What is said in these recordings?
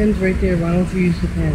pen's right there. Why don't you use the pen?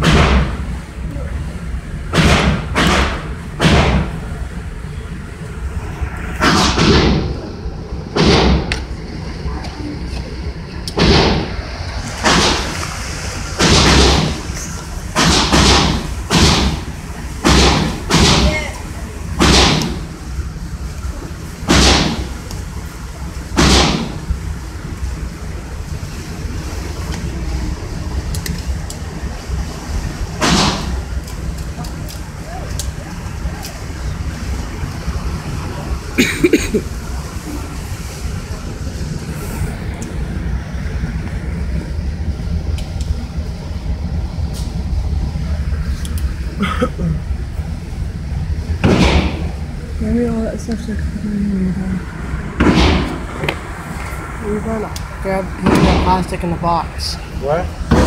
Maybe all that stuff's like you're gonna grab that plastic in the box. What?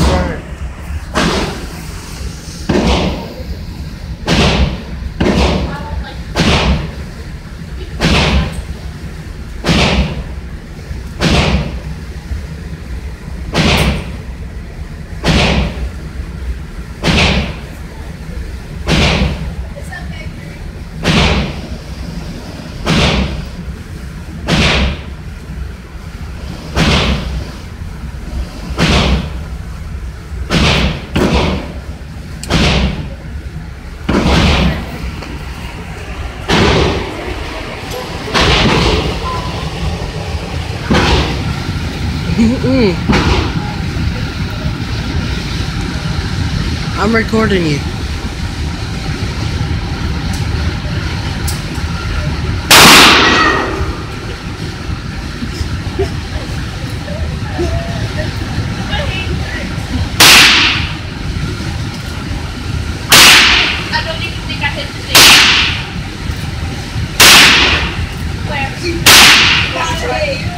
I'm recording you. I don't even think I hit the thing. Where?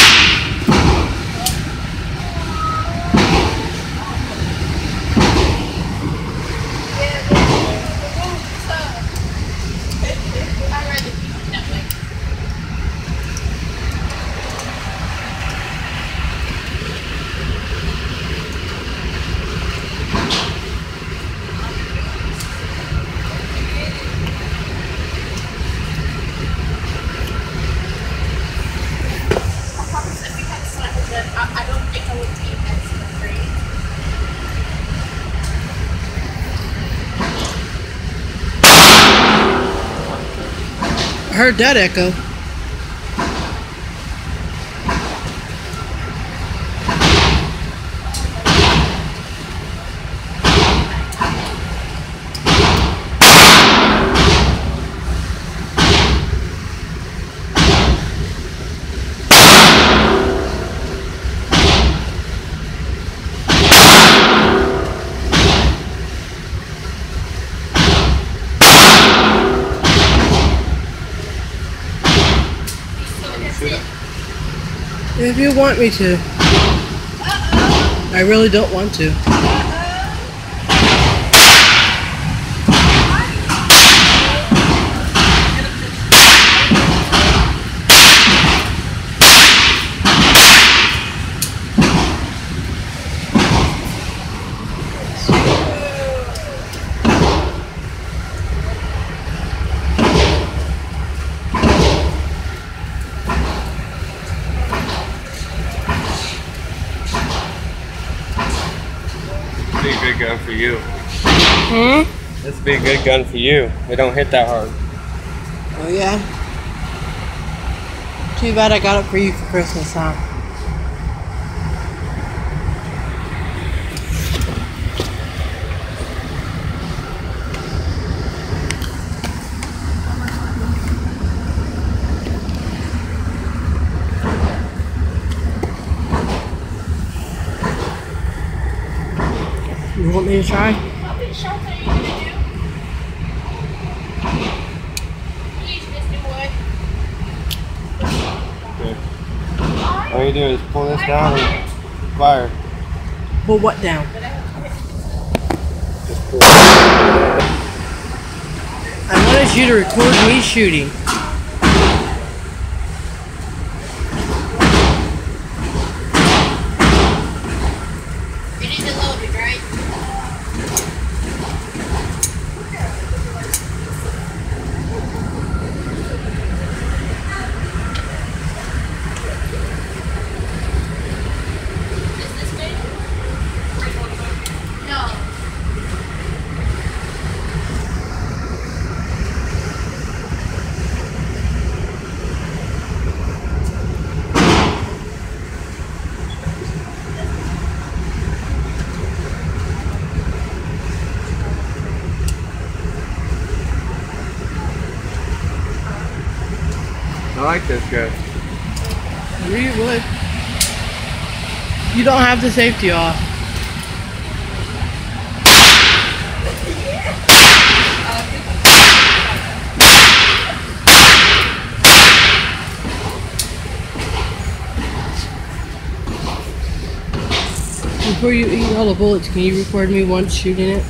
I don't think I would be as afraid. I heard that echo. If you want me to. I really don't want to. Be a good gun for you. Hmm? This would be a good gun for you. It don't hit that hard. Oh yeah? Too bad I got it for you for Christmas, huh? You want me to try? How many shots are you gonna do? Please, Mr. Wood. Okay. All you do is pull this down and fire. Pull what down? Just pull. I wanted you to record me shooting. It isn't loaded, right? like this guy. I knew you would. You don't have the safety off. Before you eat all the bullets, can you record me once shooting it?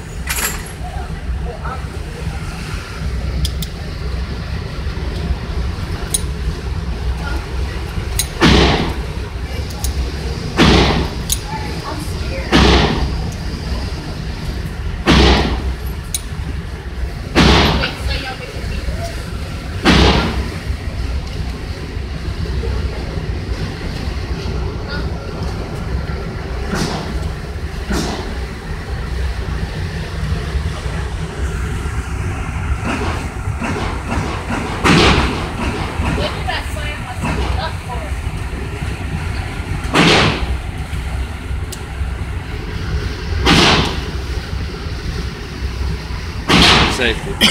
Safety.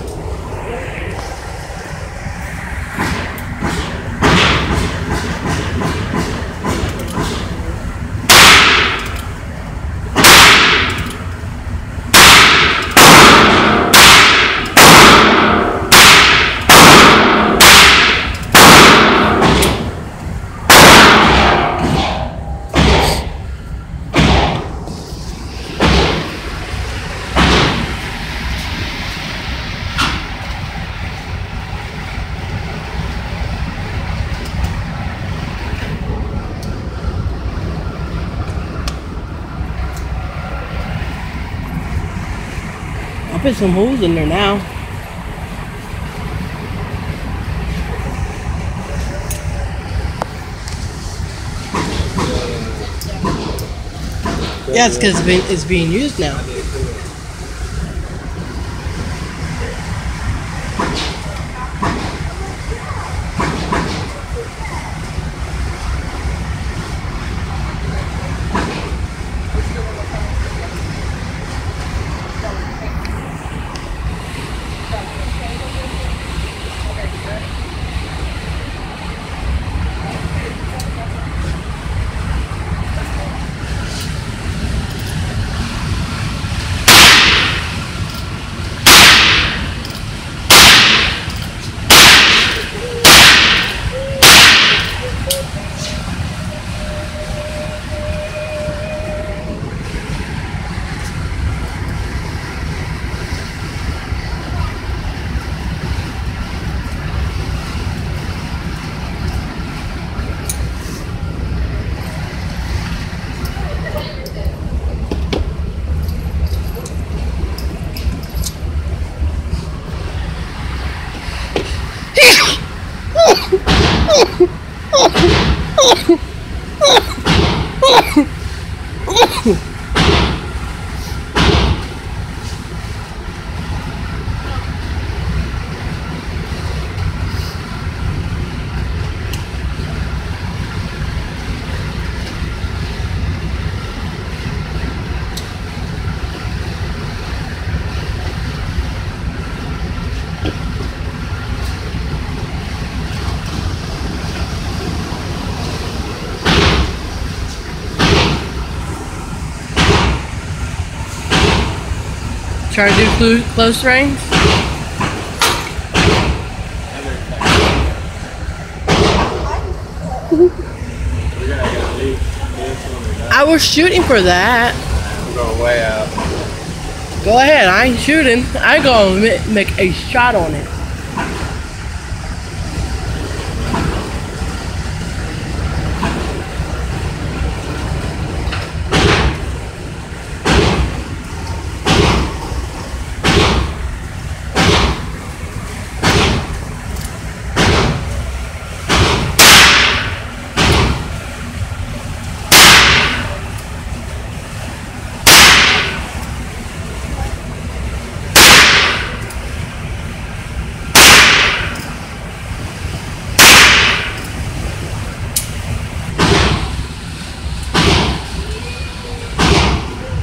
I'll put some holes in there now. Yeah, it's because it's being used now. Try to do close range. I was shooting for that. I'm going way out. Go ahead, I ain't shooting. I gonna make a shot on it.